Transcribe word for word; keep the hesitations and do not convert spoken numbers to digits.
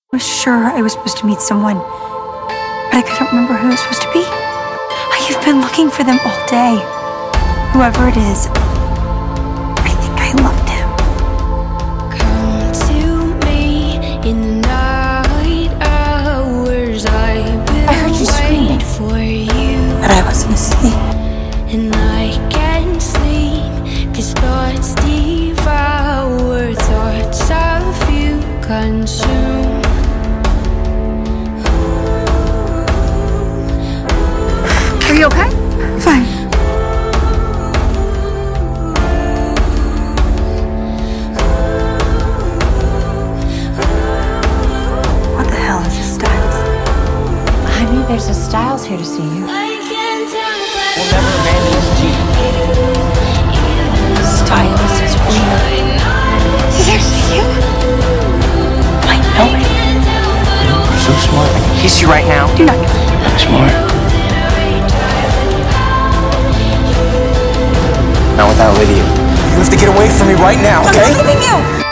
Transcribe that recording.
I was sure I was supposed to meet someone, but I couldn't remember who it was supposed to be. I have been looking for them all day. Whoever it is, I think I loved him. Come to me in the night hours. I will I heard you screaming, wait for you, but I wasn't asleep. and I can't sleep 'cause thoughts devour, thoughts of you consume. Are you okay? Fine. What the hell is this, Stiles? Honey, there's a Stiles here to see you. We'll never abandon this team. Stiles is real. Is that you? I know it. You're so smart. I can kiss you right now. Do not. I'm smart. Not without Lydia. You have to get away from me right now, okay? I'm leaving you!